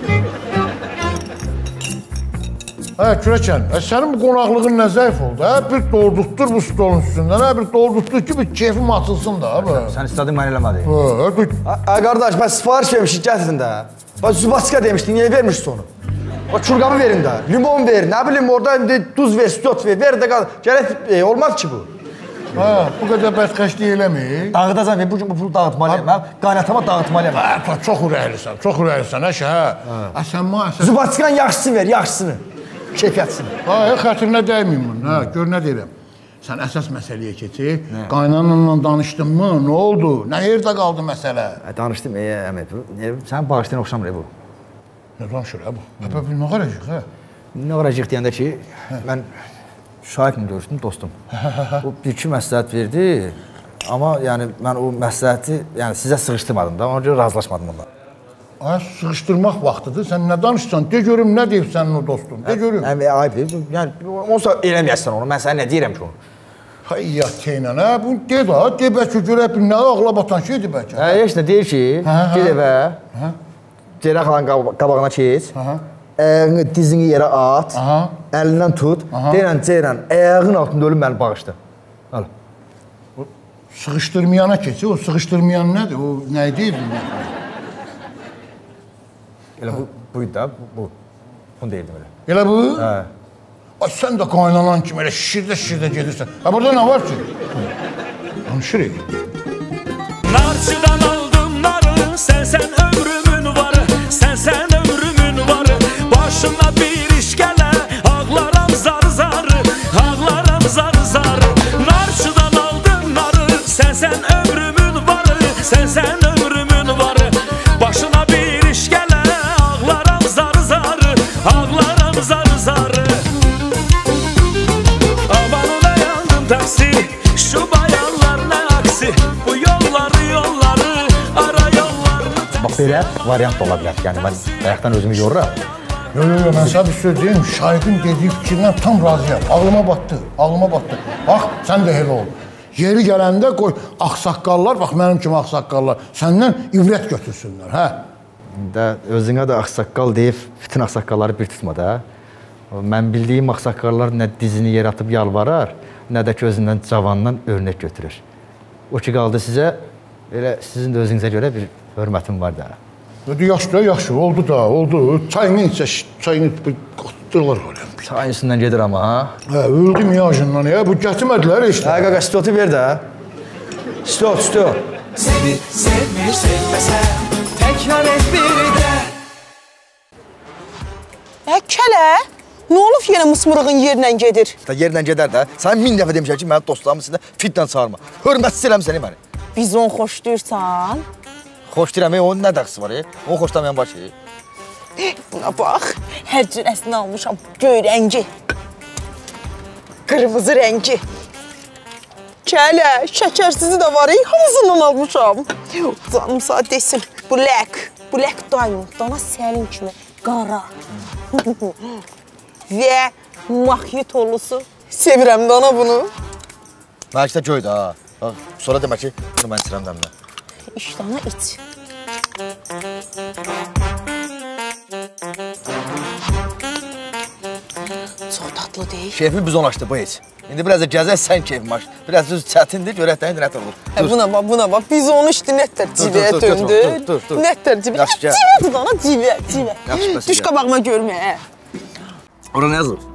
Speaker 5: Kürəkən, sənin bu qonaqlığın nə zəif oldu? Bir doldurtdur bu stolun üstündən, bir doldurtdur ki, bir keyfim açılsın da.
Speaker 4: Sən istədin, mən eləmədi. Qardaş, mən sifariş vermişik, gətirin də. Zubaska demişdin, niyə vermişsin onu? Çurqamı verin də, limon verin, nə bilim, orada duz ver, süt ver, ver də qalır. Gərək olmaz ki bu.
Speaker 5: Bu qədər bədxəşlik eləmir.
Speaker 4: Dağıdacam, bu gün bu pulu dağıtmalıyım, qaynatama dağıtmalıyım.
Speaker 5: Çox ürəklisən, sən
Speaker 4: Zubaskan yaxşısını ver, yaxşısını. Keyfiyyətsini.
Speaker 5: Xətrinə dəyməyim bunu, gör nə deyirəm. Sən əsas məsələyə keçib, qaynanınla danışdın mı, nə oldu, nə yerdə qaldı məsələ?
Speaker 4: Danışdım, əmi, sənin bağışlayan oxşamır bu.
Speaker 5: Nə danışır bu? Nə qaracıq,
Speaker 4: Nə qaracıq deyəndə ki, mən şahidlə görüşdüm, dostum. O bir-iki məsləhət verdi, amma yəni mən o məsləhəti sizə sığışdırmadım da, ona görə razılaşmadım ondan.
Speaker 5: Sıxışdırmaq vaxtıdır, sən nə danışsan, de görüm, nə deyib sənin o dostun, de görüm.
Speaker 4: Ayıp, olsa eləməyəsən onu, mən sənə nə deyirəm ki onu?
Speaker 5: Hayya teynə, bu de da, de bəlkə görək bir nə ağla batan şeydir bəlkə.
Speaker 4: Heç nə deyir ki, ged evə, Ceyran xalanın qabağına keç, əyağını dizini yerə at, əlindən tut, deyirən Ceyran, əyağın altında ölüm məni bağışdı.
Speaker 5: Sıxışdırmayana keçir, o sıxışdırmayan nədir, o nə deyir?
Speaker 4: Elə buydu da, bu. Bunu deyirdim elə.
Speaker 5: Elə bu? Sən də qaynanan kimi elə şişirdə gedirsən. Burada nə var ki? Danışırıq.
Speaker 10: Narçıdan aldım narı, sən ömrümün varı, sən ömrümün varı. Başına bir iş gələ, ağlaram zar-zarı, ağlaram zar-zarı. Narçıdan aldım narı, sən ömrümün varı, sən ömrümün varı. Başına bir iş gələ, zar-zarı. Aman ona yandım taksi, şu bayanlar nə aksi, bu yolları, ara yollarını taksi.
Speaker 4: Bax, belə variant da ola bilər, yəni mən ayaqdan özümü yoruram.
Speaker 5: Mən sənə bir söz deyim, şahidin dediyi fikirdən tam razıyam, ağlıma batdı. Bax, sən də elə ol. Yeri gələndə qoy, axsaqqallar, bax mənim kimi axsaqqallar, səndən ivrət götürsünlər,
Speaker 4: Özünə də axsaqqal deyib, bütün axsaqqalları bir tutma da. Mən bildiyim axsaqqallar nə dizini yer atıb yalvarar, nə də ki özündən cavandan örnək götürür. O ki qaldı sizə, elə sizin də özünüzə görə bir hörmətim var da.
Speaker 5: Yaxşı, oldu. Çayını içək, çayını qatdırlar qaləm.
Speaker 4: Çayın üstündən gedir amma, ha?
Speaker 5: Öldüm yağcından ya, bu gətirmədilər işte.
Speaker 4: Qaqa, stotu ver də. Stot.
Speaker 3: Seni sevmir sevməsəm, təkrar et bir də.
Speaker 11: Kələ, nə olub yenə mısmırığın yerlə gedir?
Speaker 4: Yerlə gedər də. Sən 1000 dəfə demişəm ki, mənim dostlarımın içində fitlə çağırma. Hörmətsiz eləmi səni məni.
Speaker 11: Bizon xoşlayırsan?
Speaker 4: Xoşlayıram, onun nə dəxsi var, onu xoşlamayan var ki.
Speaker 11: Buna bax, hər cürəsini almışam, göy rəngi, qırmızı rəngi. Kələ, şəkərsizi də var, hamısından almışam. Canım saat desin, Black Diamond, dana sərin kimi, qara. Və maxitolusu. Sevirəm dana bunu.
Speaker 4: Bəlkə də göydü, ha. Sonra demək ki, bunu mən içirəm dəmdə.
Speaker 11: İç dana, iç. Çox tatlı deyil.
Speaker 4: Şefi bizon açdı, bu heç.
Speaker 7: İndi biraz da gəzək sən keyfin var. Biraz düz çətindir, görəkdən indi nətər olur.
Speaker 11: Buna bax. Biz onu işte nətər civəyə döndü. Nətər civə. Civədir dana, civə. Düş qabağıma görmə.
Speaker 7: Ora nə yazılıb?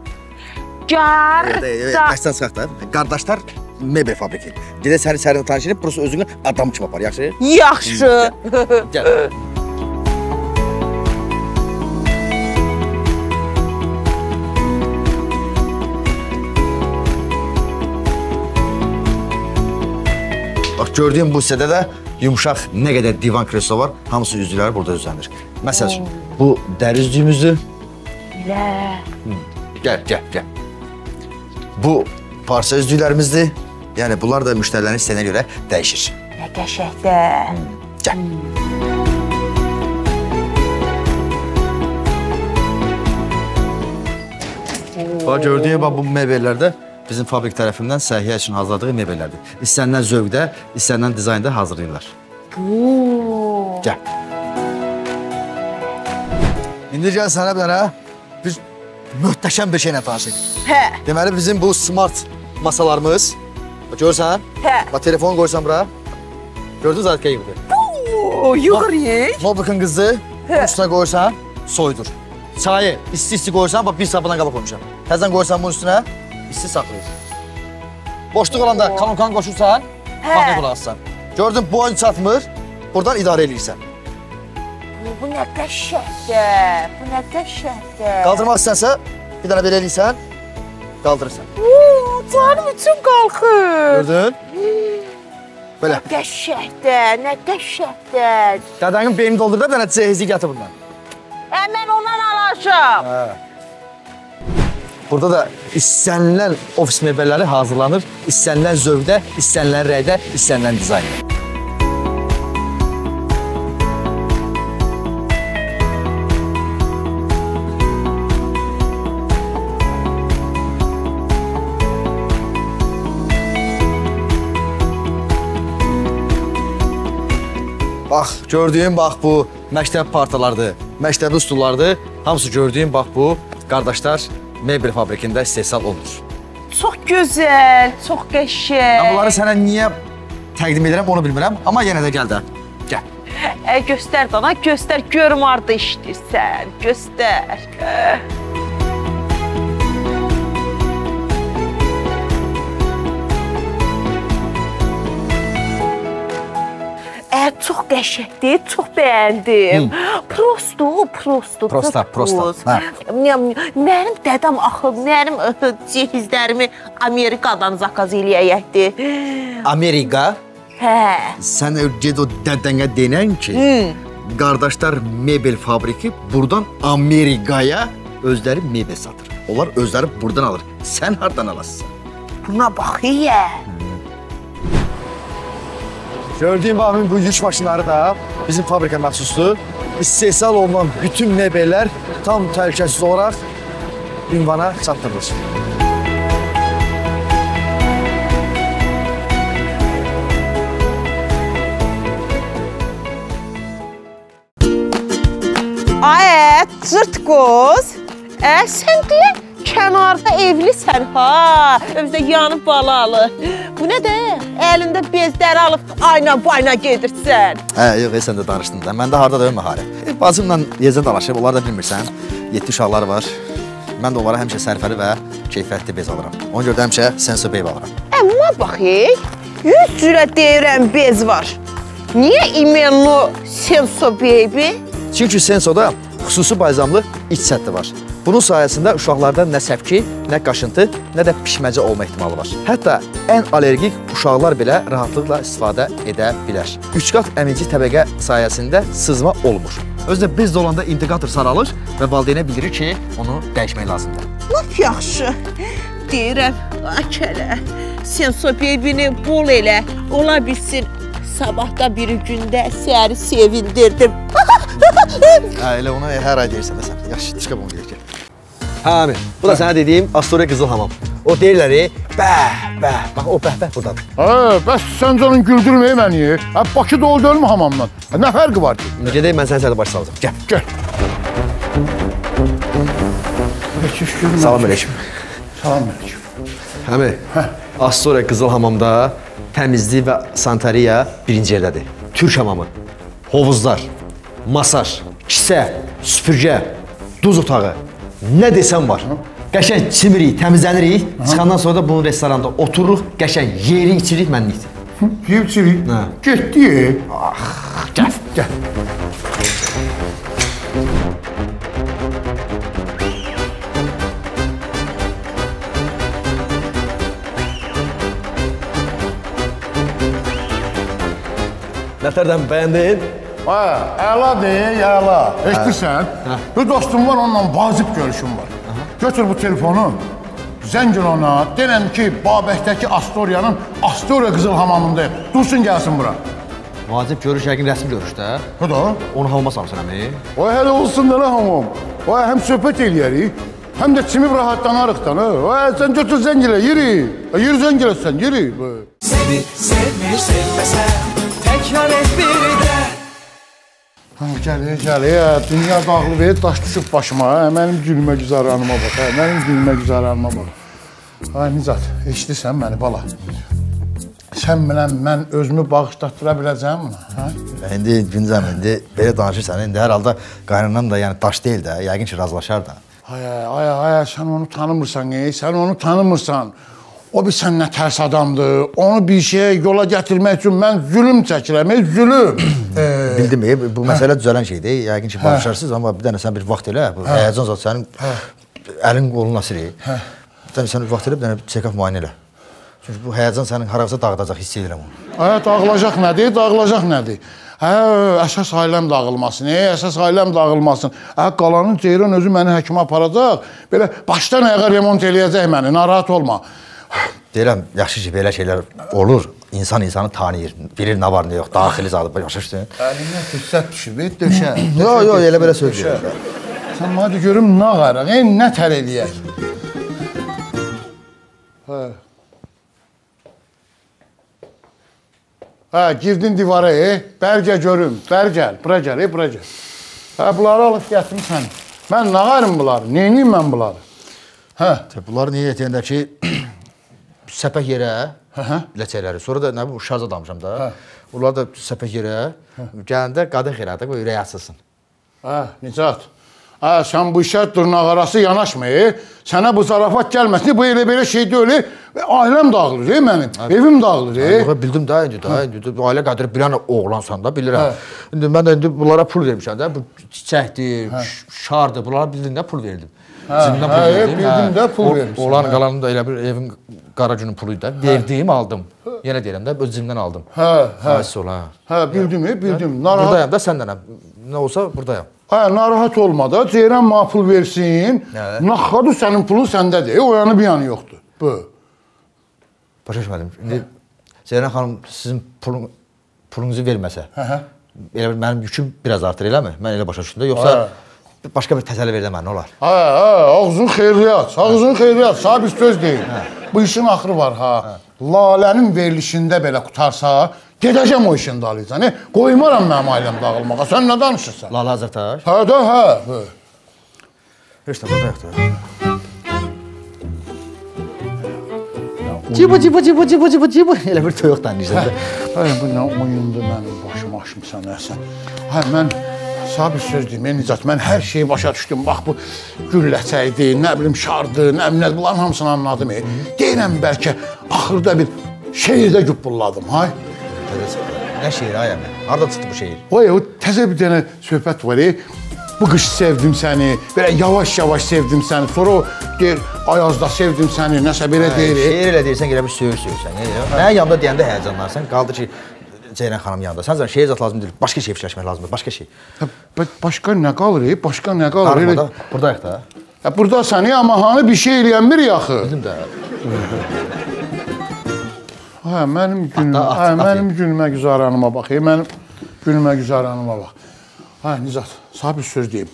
Speaker 7: Başdan çıxaq da. Qardaşlar mebel fabriki. Gedək səni tanış edib, burası özünü adam kimi apar, yaxşı?
Speaker 11: Yaxşı.
Speaker 7: Gəl. Bax, gördüyüm bu hissədə də yumuşaq nə qədər divan kreslo var, hamısı üzvləri burada düzlənir. Məsəl üçün, bu dəri üzlüyümüzdür. Gəl. Bu parça üzlüklərimizdir. Yəni, bunlar da müştərilərin istəyinə görə dəyişir.
Speaker 11: Nə qəşəkdir.
Speaker 7: Gəl. Bax, gördüyüm bu mebellərdə bizim fabrik tərəfindən səhiyyə üçün hazırladığı mebellərdir. İstənilən zövqdə, istənilən dizaynda hazırlayırlar. Gəl. İndi gəl sənə bir dənə bir möhtəşəm bir şeylə tanış edin. Deməli, bizim bu smart masalarımız, görürsən? Bax, telefonu qoysan bura. Gördünüz zaten yığdı.
Speaker 11: Yuxarıyıq.
Speaker 7: Notebook'un qızı, üstünə qoysan, soyudur. Çayı, isti qoysan, bax, bir sabundan qaba qoymuşam. Təzən qoysan bunun üstünə, isti saxlayır. Boşluq olanda kanun qoşursan, baxın qulaq assan. Gördün, boyun çatmır, buradan idarə edirsən.
Speaker 11: Bu nə qəşəkdir,
Speaker 7: Qaldırmaq istənsə, bir dənə belə eləyirsən, qaldırırsan.
Speaker 11: Canım üçün qalxır.
Speaker 7: Gördün? Belə.
Speaker 11: Nə qəşəkdir.
Speaker 7: Dədənin beynini doldurdu, bir dənə cehizlik gətir bundan.
Speaker 11: Mən ondan alacam.
Speaker 7: Burada da istənilən ofis mebelləri hazırlanır. İstənilən zövqdə, istənilən rəydə, istənilən dizaynda. Bax, gördüyüm bax bu məktəb partalardır, məktəbi stullardır. Hamısı gördüyüm bax bu qardaşlar mebel fabrikində istehsal olunur.
Speaker 11: Çox gözəl, çox qəşəng.
Speaker 7: Mən bunları sənə niyə təqdim edirəm, onu bilmirəm. Amma yenə də gəl də, gəl.
Speaker 11: Göstər dana, göstər, görüm harada işləyirsən, göstər. Çox qəşəkdir, çox bəyəndim. Prosta. Mənim dədəm axı, mənim cihizlərimi Amerikadan zakaz eləyəkdi.
Speaker 7: Amerika?
Speaker 11: Hə.
Speaker 7: Sən ged o dədənə denən ki, qardaşlar mebel fabriki buradan Amerikaya özləri mebel satır. Onlar özləri buradan alır. Sən hardan alasın?
Speaker 11: Buna bax, ya.
Speaker 7: Gördüyüm bax, bu yük maşınları da bizim fabrika məxsusdur. İstehsal olunan bütün mebellər tam təhlükəsiz olaraq ünvana çatdırılır.
Speaker 11: Ay, cırt qoz. Sən deyə kənarda evlisən, ha. Özdə yanıb balalı. Bu nə də? Əlində bezləri alıb ayna gedirsən.
Speaker 7: Yox, sən də danışdın da. Mən də harada da məharə. Bacımla yezə dalaşıb, onlar da bilmirsən. 7 uşaqlar var. Mən də onlara həmişə sərfəli və keyfiyyətli bez alıram. Ona görə də həmişə Senso Baby alıram.
Speaker 11: Amma baxıq, 100 cürə deyirəm bez var. Niyə imenli Senso Baby?
Speaker 7: Çünki Sensoda xüsusi balzamlı iç səthi var. Bunun sayəsində uşaqlarda nə səpki, nə qaşıntı, nə də pişməcə olma ehtimalı var. Hətta ən allergik uşaqlar belə rahatlıqla istifadə edə bilər. 3 qat əmici təbəqə sayəsində sızma olmur. Özdə bez dolanda indikator saralır və valideynə bildirir ki, onu dəyişmək lazımdır.
Speaker 11: Laf yaxşı. Deyirəm, akələ, Senso Baby-ni bol elə, ola bilsin. Sabahda biri gündə səhəri sevindirdim.
Speaker 7: Elə ona hər ay deyirsən də sən. Yaxşı, çıxıb onu deyək ki.
Speaker 12: Hə, Amir, bu da sənə dediyim Astoria Qızıl Hamam. O deyirləri, bax o bəh buradadır.
Speaker 5: Bəs sən canın güldürməyi məni. Bakıda oldu ölmü hamamdan? Nə fərqi var ki?
Speaker 12: Gedək, mən səni səhərdə baş salacam.
Speaker 5: Gəl.
Speaker 12: Salam əleykum.
Speaker 5: Salam əleykum.
Speaker 12: Həmi, az sonra Qızıl Hamamda təmizlik və sanitariya birinci yerdədir. Türk hamamı, hovuzlar, masaj, kisə, süpürgə, duz otağı, nə desəm var. Qəşəng çimirik, təmizlənirik, çıxandan sonra da bunun restoranda otururuq, qəşəng yeri içirik, mənlikdir.
Speaker 5: Yeri içirik? Getdi.
Speaker 12: Gəl,
Speaker 5: gəl.
Speaker 12: Nətərdən bəyəndin?
Speaker 5: Əladır, əla. Eşdirsən? Bir dostum var, onunla vacib görüşüm var. Götür bu telefonu, zəng elə ona, denən ki, Babəkdəki Astoriyanın Astoriya Qızıl Hamamındayım. Dursun, gəlsin bura.
Speaker 12: Vacib görüş, yəqin rəsmi görüş də.
Speaker 5: Hə
Speaker 12: onu hamama salsın əmi.
Speaker 5: O hələ olsun da nə hamam. O həm söhbət eləyərik, həm də çimib rahatlanarıqdan. Sən götür zəng elə, yeri. Yeri zəng elə sən, yeri.
Speaker 3: Seni sevmir, sevməsən, təkrar et bir də.
Speaker 5: Gəlir, dünya dağlı verir, daş düşüb başıma. Mənim gülmə güzaranıma bax, mənim gülmə güzaranıma bax. Nicat, eşidirsən məni, bala? Sən bilən, mən özümü bağışlatdıra biləcəyim buna?
Speaker 7: İndi Güncəm, indi belə danışırsan, indi hər halda qaynanam da daş deyil də, yəqin ki, razılaşar da.
Speaker 5: Ay, sən onu tanımırsan, sən onu tanımırsan. O bir sən nə tərs adamdır, onu bir şeyə yola gətirmək üçün mən zülüm çəkirəm, zülüm.
Speaker 7: Bildim, bu məsələ düzələn şeydir, yəqin ki, barışarsınız, amma bir dənə sən bir vaxt elə, həyəcan zat sənin əlin qolun nasır, sən vaxt elə, bir dənə check-up müayinə elə. Çünki bu həyəcan sənin harabıza dağıdacaq, hiss edirəm onu.
Speaker 5: Dağılacaq nədir, dağılacaq nədir? Əsas ailəm dağılmasın, əsas ailəm dağılmasın. Qalanın Ceyran özü məni həkimə aparacaq, belə başdan ayağa remont eləyəcək məni, narahat olma.
Speaker 7: Deyirəm, yaxşı ki, belə şeylər olur, insan insanı tanıyır, bilir nə var, nə yox, daxili zadı, başa düşdün?
Speaker 5: Əlinə fürsət düşür, döşə.
Speaker 7: Yox, elə belə söz deyir.
Speaker 5: Sən hadi görüm, nə qaraq, nə tər eləyək? Girdin divara, bərgə görüm, bərgəl, bura gəl, bura gəl. Bunları alıb gətirim sən. Mən nə qarım bunları, neyiniyim mən bunları?
Speaker 7: Bunları niyə etəyəndə ki, səpək yerə, ləçəkləri, sonra da nə bu, şarj adammışam da, bunlar da səpək yerə, gələndə qadın xeyradı, bu ürək açılsın.
Speaker 5: Nicat, sən bu işə dırnaq arası yanaşma, sənə bu zarafat gəlməsin, bu elə-belə şey deyil, ailəm dağılır, mənim, evim dağılır.
Speaker 7: Bildim də, indi ailə qədri bilən oğlansan da, bilirəm. İndi mən də bunlara pul vermişəm də, bu çiçəkdir, şardır, bunlara bildiyində pul verdim.
Speaker 5: Bildiyində pul vermişəm.
Speaker 7: Olan qalanım da elə bir evin qara günün puluydu da, verdim, aldım. Yenə deyirəm də, öz cibimdən aldım.
Speaker 5: Bildim.
Speaker 7: Buradayam da, səndənəm. Nə olsa, buradayam.
Speaker 5: Narahat olma da, Ceyran mənə pul versin, naxadı sənin pulun səndədir, o yanı bir yanı yoxdur.
Speaker 7: Başa düşmədim. İndi Ceyran xanım sizin pulunuzu verməsə, mənim yüküm biraz artır, eləmi? Mən elə başa düşdüm də, yoxsa başqa bir təsəlli verdə mən, nə olar?
Speaker 5: Ağzın xeyriyyat, sahib söz deyil. Bu işin axırı var, Lalənin verilişində belə qutarsa, gedəcəm o işin dalıcan, qoymaram mənim ailəm dağılmağa, sən nə danışırsan?
Speaker 7: Lalə Azərtaş? Heç də buradayıq da. Cibu, elə bir toyuq danlayırsan da.
Speaker 5: Bu nə oyundur mənim başım aşmışsan, əsən. Mən sabit söz deyim, Nicat, mən hər şeyi başa düşdüm. Bax, bu gülləçəkdir, nə bilim, şardır, nə bilim, bunların hamısını anladım. Deyirəm, bəlkə axırda bir şeirdə güpbulladım,
Speaker 7: Nə şeir, ayəmə? Harada çıxdı bu şeir?
Speaker 5: O təzə bir dənə söhbət var, bu qış sevdim səni, belə yavaş-yavaş sevdim səni, sonra o deyir, ayazda sevdim səni, nəsə belə deyir.
Speaker 7: Şeir elə deyirsən, elə bir söyürsən. Mənim yanımda deyəndə həyəcanlarsan, qaldı ki, Ceyran xanım yanında. Sən şeir zat lazım deyil, başqa şey fikirləşmək lazımdır, başqa şey.
Speaker 5: Başqa nə qalır, başqa nə qalır?
Speaker 7: Buradayıq da.
Speaker 5: Burada səni, amma hani bir şey eləyənmir yaxı.
Speaker 7: Bildim də.
Speaker 5: Mənim gülmə güzaranıma bax, mənim gülmə güzaranıma bax. Nicat, sabit söz deyim.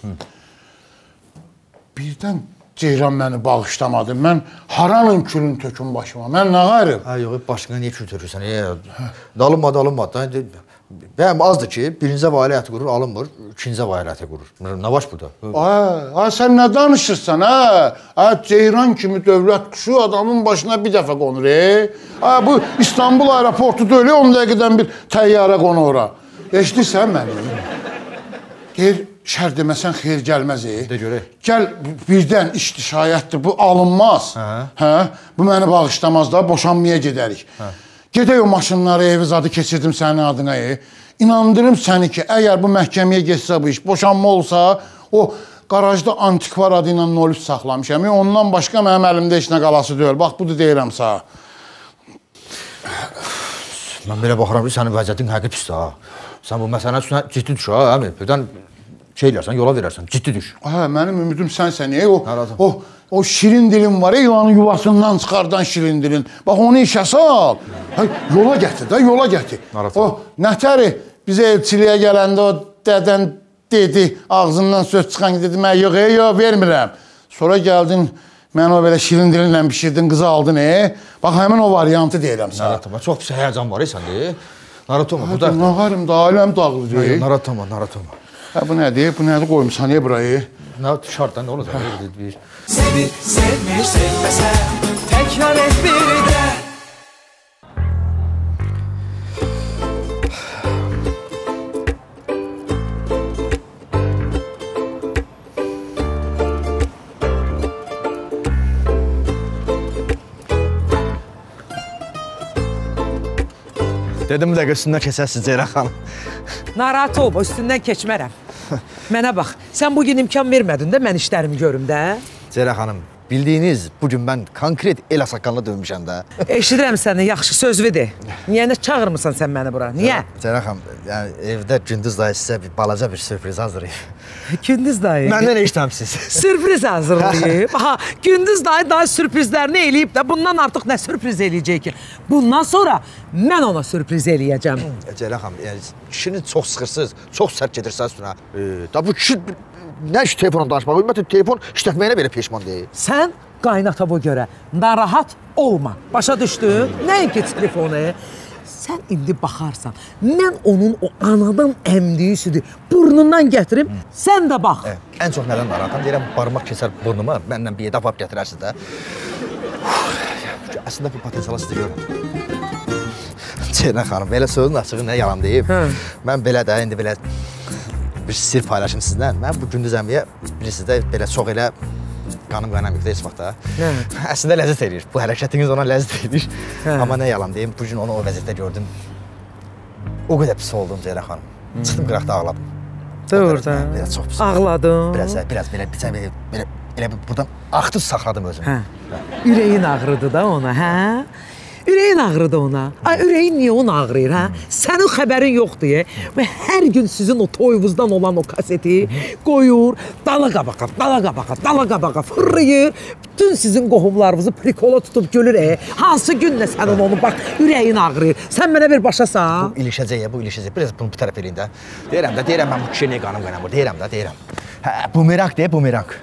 Speaker 5: Birdən Ceyran məni bağışlamadı. Mən haranın külün tökün başıma. Mən nə qarım?
Speaker 7: Yox, başına niyə kül tökürsən? Dalınma. Bəyəm azdır ki, birinci vali həyatı qurur, alınmır, ikinci vali həyatı qurur. Nə baş burada?
Speaker 5: Ay, sən nə danışırsan, hə? Ay, Ceyran kimi dövlət quşu adamın başına bir dəfə qonur, Ay, bu İstanbul aeroportu da öyle, 10 dəqiqədən bir təyyarə qonu ora. Eşidirsən məni? Deyir, şər deməsən xeyir gəlməz,
Speaker 7: De görək.
Speaker 5: Gəl, birdən işdi, şayətdir, bu alınmaz. Bu məni bağışlamaz da, boşanmaya gedərik. Gedək o maşınları, evi zadı keçirdim sənin adına, İnandırım səni ki, əgər bu məhkəməyə geçsə bu iş, boşanma olsa, o qarajda antikvar adı ilə nolüs saxlamışam. Ondan başqa mənim əlimdə heç nə qalası deyil. Bax, budur deyirəm sağ.
Speaker 7: Mən belə baxıram ki, sənin vəziyyətin həqiq pisdir, ha. Sən bu məsələnin üstünə ciddi düş, ha, əmi. Birdən şey eləyərsən, yola verərsən, ciddi düş.
Speaker 5: Mənim ümidim sənsən, o şirin dilin var, yılanın yuvasından çıxardan şirin dilin. Bax, onu işə sal. Yola gətir də, yola gətir. O, nətəri bizə elçiliyə gələndə o dədən dedi, ağzından söz çıxan ki, dedi, mən yox, vermirəm. Sonra gəldin, mən o belə şirin dilinlə pişirdin, qızı aldın, Bax, həmin o variantı deyirəm sənə.
Speaker 7: Naratoma, çox pis həyəcan var, səndə. Naratoma, bu da...
Speaker 5: Nağarım da, aləm dağılır.
Speaker 7: Naratoma.
Speaker 5: Bu nədir? Bu nədir qoymuşsan, burayı?
Speaker 7: Şartdan nə olacaq?
Speaker 3: Sevir, sevmir, sevməsən, təkrar et bir də.
Speaker 7: Dedim bir dəqiqə üstündən keçərsiz Ceyran xanım.
Speaker 6: Narahat olma, üstündən keçmərəm. Mənə bax, sən bugün imkan vermədin də mən işlərimi görüm də.
Speaker 7: Ceyran xanım, bildiyiniz bugün mən konkret el saqqalına dönmüşəm də.
Speaker 6: Eşidirəm səni, yaxşı sözvü de. Niyə nə çağırmırsan sən məni bura? Niyə?
Speaker 7: Ceyran xanım, yəni evdə Gündüz dayı sizə bir balaca bir sürpriz hazırlayıb.
Speaker 6: Gündüz dayı?
Speaker 7: Məndən eşitəmsiz.
Speaker 6: Sürpriz hazırlayıb. Aha, Gündüz dayı daha sürprizlərini eləyib də bundan artıq nə sürpriz eləyəcək ki? Bundan sonra mən ona sürpriz eləyəcəm.
Speaker 7: Ceylan xanım, yəni kişini çox sıxırsınız, çox sərt gedirsiniz üstünə. Da bu kişi nə iş telefonla danışmaq? Ümumiyyətlə telefon işlətməyinə belə peşman deyil.
Speaker 6: Sən qaynataba görə narahat olma. Başa düşdün? Nəinki telefonu? Sən indi baxarsan, mən onun o anadan əmdiyi südü burnundan gətirim, sən də bax.
Speaker 7: Ən çox nədən narahatam? Deyirəm, barmaq keçər burnuma, məndən bir yerdə apap gətirərsiniz də. Əslində bu potensialı sizdə görürəm. Ceylan xanım, belə sözün açığı nə yalan deyib. Mən belə də, indi belə bir sir paylaşım sizdən. Mən bu Gündüz əmiyə bilirsiniz də belə çox elə qanım qaynamıyıq da heç vaxt da. Əslində ləzzət edir. Bu hərəkətiniz ona ləzzət edir. Amma nə yalan deyim, bu gün onu o vəziyyətdə gördüm. O qədər pis oldum Ceylan xanım. Çıxdım qıraqda ağladım.
Speaker 6: Doğrudan.
Speaker 7: Biraz çox pis.
Speaker 6: Ağladın.
Speaker 7: Biraz belə buradan axtı saxladım özümü.
Speaker 6: Ürəyin ağrıdı da ona, hə? Ürəyin ağrıdı ona. Ay, ürəyin niyə ona ağrıyır, hə? Sənin xəbərin yoxdur, və hər gün sizin o toyunuzdan olan o kaseti qoyur, dala qabağa fırlayır, bütün sizin qohumlarınızı prikola tutub gülür, hansı günlə sənin onu, bax, ürəyin ağrıyır. Sən mənə bir başa sal.
Speaker 7: Bu ilişəcək, biraz bunu bu tərəf eləyin də. Deyirəm, mən bu kişiyə niyə qanım qaynamır, deyirəm. Bumerang deyə, bumerang.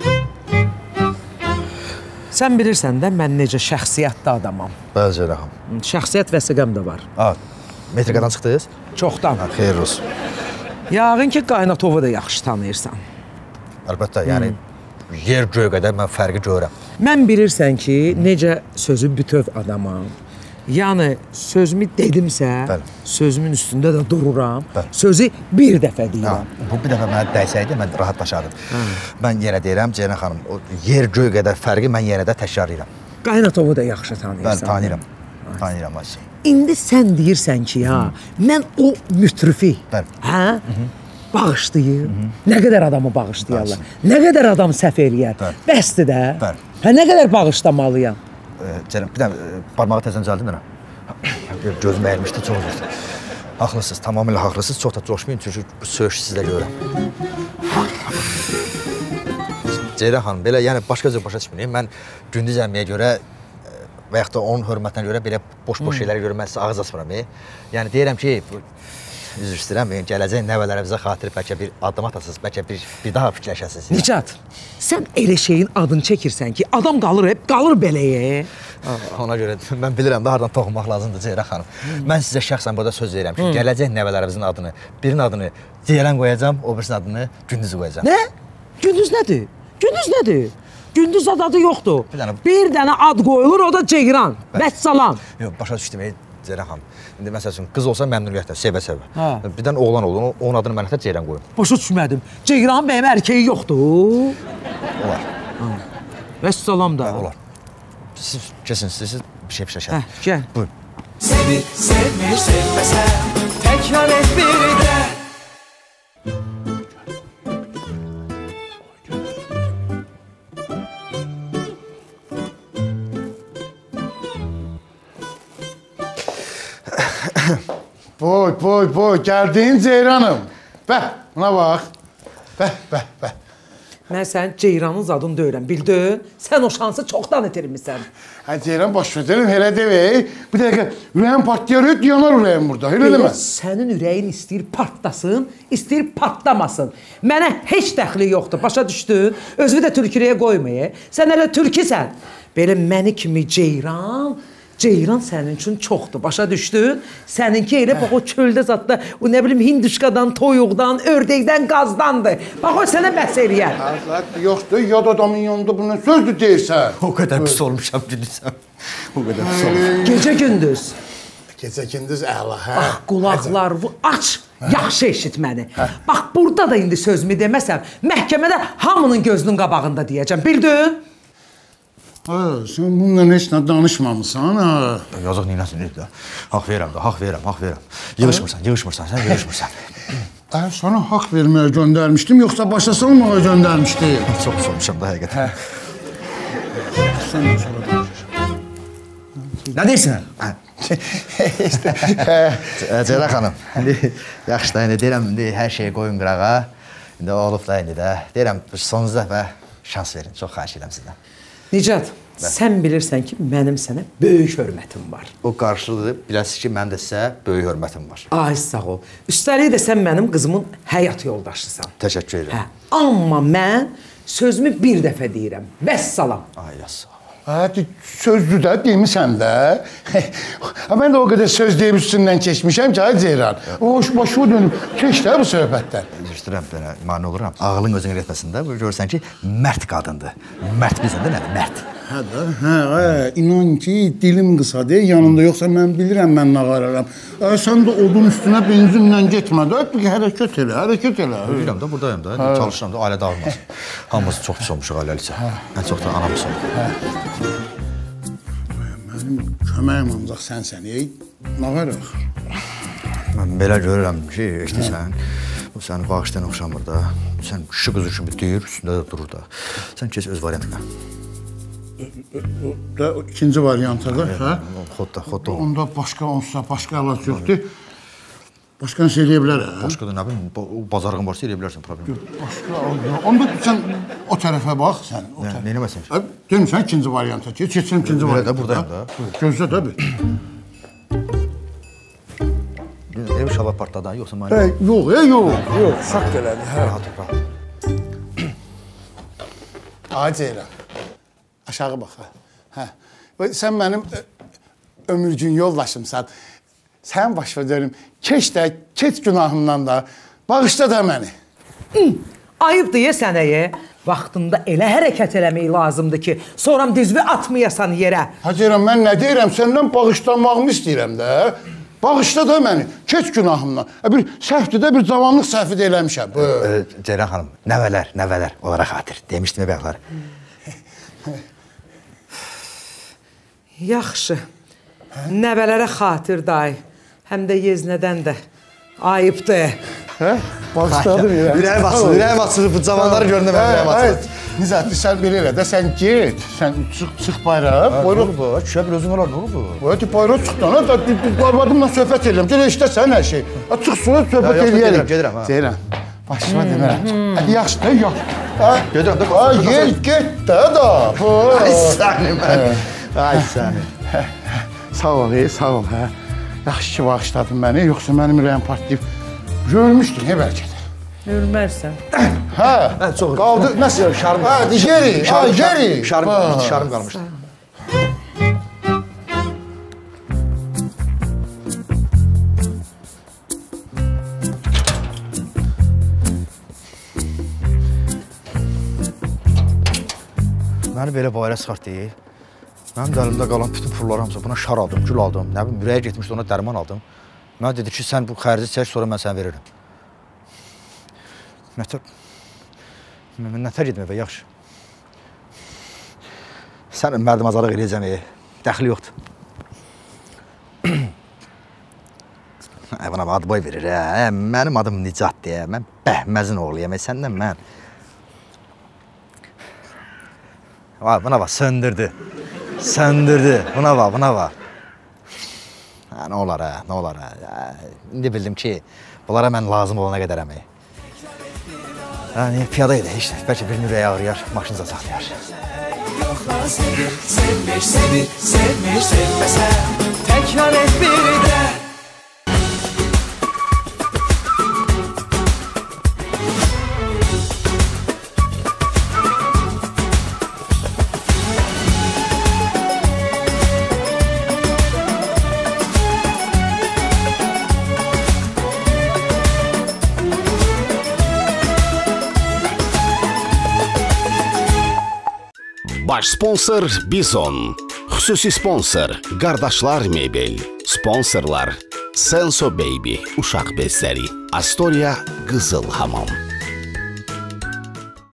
Speaker 6: Sən bilirsən də, mən necə şəxsiyyətli adamam.
Speaker 7: Bəli, Ceylan xanım.
Speaker 6: Şəxsiyyət vəsiqəm də var.
Speaker 7: Metrikadan çıxdınız?
Speaker 6: Çoxdan.
Speaker 7: Xeyir olsun.
Speaker 6: Yağın ki, Qaynatovu da yaxşı tanıyırsan.
Speaker 7: Əlbəttə, yəni yer göy qədər mən fərqi görürəm.
Speaker 6: Mən bilirsən ki, necə sözü bütöv adamam. Yəni, sözümü dedimsə, sözümün üstündə də dururam, sözü bir dəfə deyirəm.
Speaker 7: Bu bir dəfə mənə dəysəydi, mən rahatlaşardım. Mən yenə deyirəm, Ceylan xanım, o yer göy qədər fərqi mən yenə də təkrarlayıram.
Speaker 6: Qaynatovu da yaxşı tanıyırsan.
Speaker 7: Bəli, tanıyıram.
Speaker 6: İndi sən deyirsən ki, mən o mütrifi, bağışlayır, nə qədər adamı bağışlayarlar, nə qədər adam səhv eləyər, bəsdir də, nə qədər bağışlamalıyam.
Speaker 7: Ceylan, bir dənə barmağı təzən cəldim mənə. Gözüm əyilmişdi, çox üzrdə. Haqlısınız, tamamilə haqlısınız, çox da coşmayın, çünki bu söyüş sizdə görürəm. Ceylan xanım, belə, yəni başqa cür başa çıxmayayım. Mən Gündüz əmiyə görə və yaxud da onun hörmətinə görə belə boş-boş şeylərə görə mən sizə ağız açmıram. Yəni deyirəm ki, üzr istəyirəm, gələcək nəvələrimizə xatir bəlkə bir addım atasınız, bəlkə bir daha fikirləşəsiniz.
Speaker 6: Nicat, sən elə şeyin adını çəkirsən ki, adam qalır hep, qalır beləyə.
Speaker 7: Ona görə mən bilirəm də hardan toxunmaq lazımdır Ceyran xanım. Mən sizə şəxsən burada söz verirəm ki, gələcək nəvələrimizin adını, birinin adını Ceyran qoyacam, o birisinin adını Gündüz qoyacam.
Speaker 6: Nə? Gündüz nədir? Gündüz nədir? Gündüz adı yoxdur. Bir dənə ad qoyulur, o da Ceyran. Vəssalam.
Speaker 7: Yox, başa düşdüm, Ceyran xanım. İndi məsəl üçün, qız olsa məmnuniyyətlə, sevə-sevə. Bir dənə oğlan oldu, onun adını mən hətta Ceyran qoyum.
Speaker 6: Başa düşmədim. Ceyran bəyəm erkeği yoxdur?
Speaker 7: Olar.
Speaker 6: Vəssalam da.
Speaker 7: Olar. Siz kesin, siz bir şey fikirləşək.
Speaker 6: Gəl.
Speaker 7: Buyurun.
Speaker 3: Sevir, sevmir, sevməsən təkrar et bir də.
Speaker 5: Boy, gəldin Ceyranım. Bəh, buna bax. Bəh.
Speaker 6: Mən sənin Ceyranın zadını deyirəm, bildin? Sən o şansı çoxdan itirmişsən.
Speaker 5: Ceyran baş verelim, elə demək. Bir dəqiqə, ürəyim partlayar, yanar ürəyim burada, elə demə.
Speaker 6: Sənin ürəyin istəyir partlasın, istəyir partlamasın. Mənə heç dəxli yoxdur, başa düşdün? Özünü də türküləyə qoymaya. Sən elə türküsən. Belə məni kimi Ceyran sənin üçün çoxdur, başa düşdün? Səninki elə bax o çöldə zadda, o nə bilim hinduşkadan, toyuqdan, ördəkdən, qazdandır. Bax o sənə bəhs eləyər.
Speaker 5: Yoxdur, yad adamın yanında bunun sözdür deyirsən.
Speaker 7: O qədər pis olmuşam, gülürsən. O qədər pis olmuşam.
Speaker 6: Gecə-gündüz.
Speaker 5: Gecə-gündüz əla, hə?
Speaker 6: Bax, qulaqlarını aç, yaxşı eşit məni. Bax, burada da indi sözümü deməsəm, məhkəmədə hamının gözünün qabağında deyəcəm, bildin?
Speaker 5: Sən bununla heç nə danışmamısan, ha?
Speaker 7: Yazıq neynəsin, deyil. Haqq verirəm. Yığışmırsan, sən yığışmırsan.
Speaker 5: Sana haqq verməyə göndərmişdim, yoxsa başlasın olmağa göndərmişdim?
Speaker 7: Çox sormuşam da, həqiqətən.
Speaker 5: Sən də sonra danışırsan.
Speaker 7: Nə deyirsən? Ceyran xanım, yaxşı da, deyirəm, hər şeyi qoyun qırağa. İndi olub da, deyirəm, sonuncu dəfə şans verin, çox xahiş edirəm sizdən.
Speaker 6: Nicat, sən bilirsən ki, mənim sənə böyük hörmətim var.
Speaker 7: O qarşılıqdır, biləsiz ki, mənim də sizə böyük hörmətim var.
Speaker 6: Ay, sağ ol. Üstəlik də sən mənim qızımın həyat yoldaşısan.
Speaker 7: Təşəkkür edirəm.
Speaker 6: Amma mən sözümü bir dəfə deyirəm. Vəssalam.
Speaker 7: Ay, sağ ol.
Speaker 5: Sözdür də, demişsən də. Mən də o qədər söz deyib üstündən keçmişəm ki, Ceyran. Başıma dönüb, keç də bu söhbətdən.
Speaker 7: Üzrdirəm, belə mani oluram. Ağılın özünün etməsində görürsən ki, mərd qadındır. Mərd bilirsən də nədir? Mərd.
Speaker 5: İnan ki, dilim qısadır, yanımda yoxsa mən bilirəm, mən nə qararam. Sən də odun üstünə benzinlə getmə də, hərəkət elə.
Speaker 7: Bilirəm də, buradayım da, çalışıram da, ailə dağılmasın. Hamımız çox pis olmuşuq ailəlicə. Ən çox da anamız oldu.
Speaker 5: Mənim köməyim ancaq sənsən, nə qaraq?
Speaker 7: Mən belə görürəm ki, sən, bu səni bağışlayan oxşamır da. Sən kişi qızı kimi deyir, üstündə də durur da. Sən keç öz variantına.
Speaker 5: İkinci variantı da, hə?
Speaker 7: Xodda.
Speaker 5: Onda başqa əlac yoxdur. Başqa şey eləyə bilər, hə?
Speaker 7: Başqa da nə bilim, bazarığın varsa eləyə bilərsən, problem yox.
Speaker 5: Başqa, onda sən o tərəfə bax, sən.
Speaker 7: Nə eləməsən?
Speaker 5: Demişsən ikinci varianta, keçsin ikinci varianta.
Speaker 7: Belə də, buradayım da.
Speaker 5: Gözlə də bir.
Speaker 7: Ev şaba partladan, yoxsa mani?
Speaker 5: Yox, şaq elədi, hə.
Speaker 7: Rahat.
Speaker 5: Ceyran, aşağı bax, hə. Sən mənim ömürgün yoldaşımsan. Sən başa dönüm, keç günahımdan da, bağışla da məni.
Speaker 6: Ayıbdır ya sənəyə. Vaxtında elə hərəkət eləmək lazımdır ki, sonra dizvi atmayasan yerə.
Speaker 5: Ceyran, mən nə deyirəm, səndən bağışlanmağımı istəyirəm də. Bağışla da məni, keç günahımdan. Bir səhvdir də, bir cavanlıq səhvi də eləmişəm.
Speaker 7: Ceyran xanım, nəvələr onlara xatir. Demişdim əbəqları.
Speaker 6: Yaxşı. Nəvələrə xatir day. Həm də yeznədən də. Ayıbdır.
Speaker 5: Bağışladım ya.
Speaker 7: Ürəyim açılır, bu cavanları göründə mən ürəyim açılır.
Speaker 5: Nizatlı, sən belə elə də, sən get. Sən çıx bayrağa.
Speaker 7: Olur bu, kişə bir özün olar, nə olur bu?
Speaker 5: Bayrağa çıxdan, arvadımla söhbət edirəm. Gələ işləsən hər şey. Çıx sonra söhbət eləyəlim.
Speaker 7: Gedirəm.
Speaker 5: Ceyran, başıma demirəm. Yaxşı da, yox.
Speaker 7: Gedirəm də.
Speaker 5: Get də da.
Speaker 7: Ay səni.
Speaker 5: Sağ ol, sağ ol. Yaxşı ki, bağışladın məni. Yoxsa mənim ürəyim partlayıb Görmüşdün, bəlkə də.
Speaker 11: Ölmərsən.
Speaker 5: Hə, qaldı. Məsələn,
Speaker 7: şarm.
Speaker 5: Hə, geri, geri.
Speaker 7: Şarm qalmışdı. Məni belə bayra çıxart deyil. Mənim də əlimdə qalan bütün pullar hamısı buna şar aldım, gül aldım, nə bilim, ürəyə getmişdi, ona dərman aldım. Mənə dedi ki, sən bu xərci çək, sonra mən sənə veririm. Nətər gedim evə, yaxşı. Sən mərdim azarlıq eləyəcəm, dəxli yoxdur. Bana ad boy verir, mənim adım Nicatdır, mən Bəhməzin oğluyam, səndən mən. Buna bax, söndürdü. Söndürdü. Buna bax. Nə olar, nə olar. İndi bildim ki, bunlara mən lazım olana qədərəm. Piyada idi, heç bəlkə birinin ürəyi ağrıyar, maşınıza saxlayar.
Speaker 3: Yoxlar sevir, sevməsə, təkrar et biri də.
Speaker 1: Baş sponsor Bizon. Xüsusi sponsor Qardaşlar Mebel. Sponsorlar Senso Baby uşaq bezləri. Astoria Qızıl Hamam.